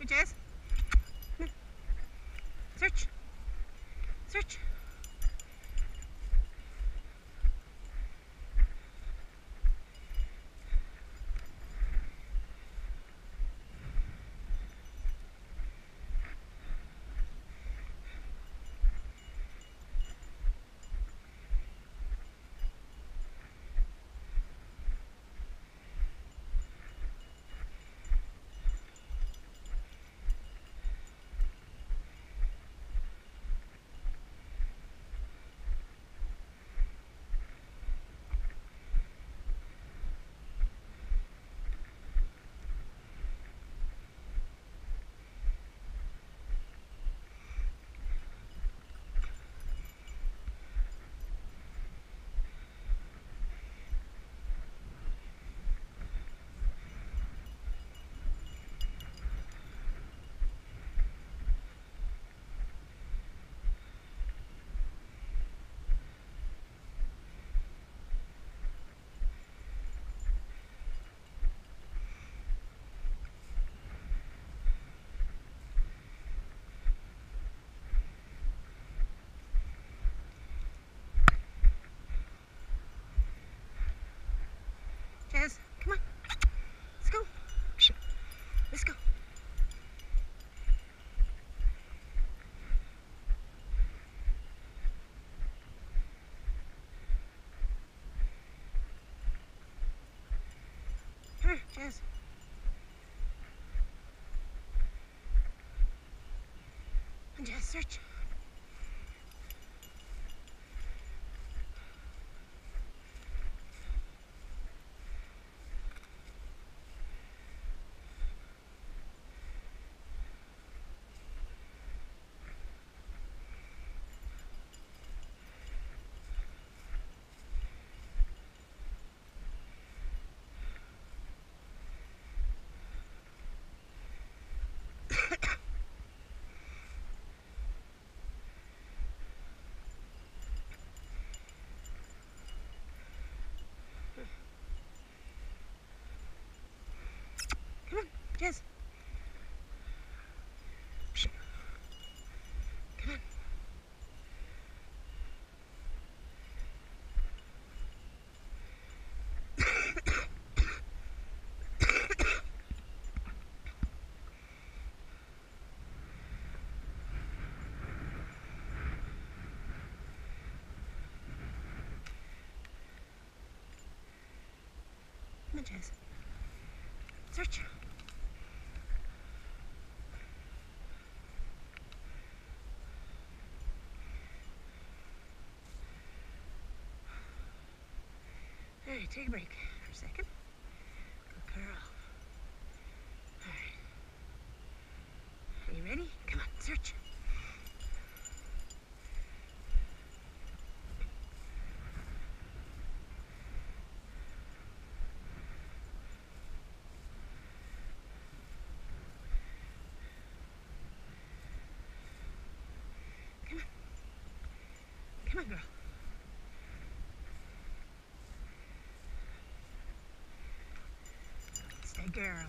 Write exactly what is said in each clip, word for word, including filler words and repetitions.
Here, Jazz. Come on. Search. Search. Jazz, come on. Let's go. Let's go. Here, Jazz. And Jazz, search. Come on, Jazz. Come on. Come on, Jazz. Search. All right, take a break for a second. Good girl. All right. Are you ready? Come on, search. Come on. Come on, girl. Stay, girl.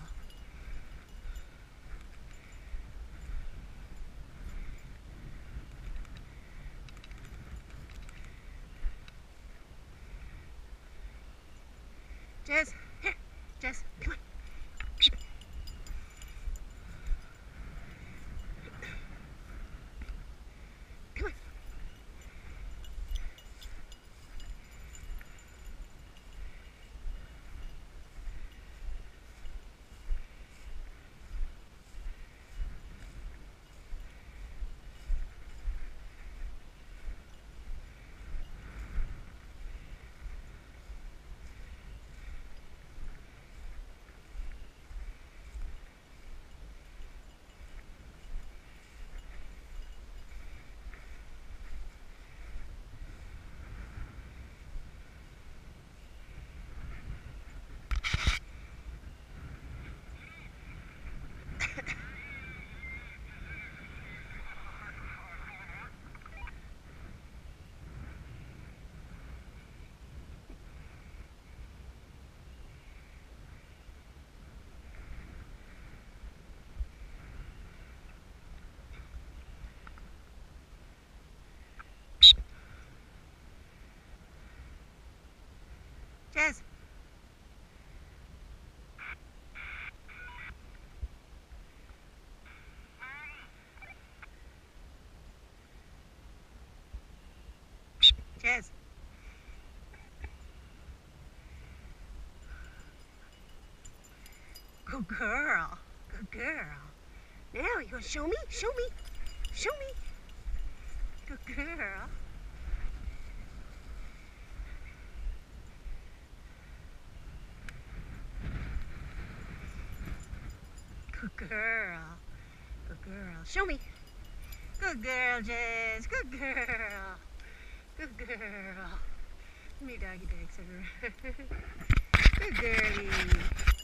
Jazz, here. Jazz, come on. Come on. Good girl. Good girl. Now you gonna show me? Show me. Show me. Good girl. Good girl. Good girl. Show me. Good girl, Jess. Good girl. Good girl. Me doggy bags everywhere. Good girlie.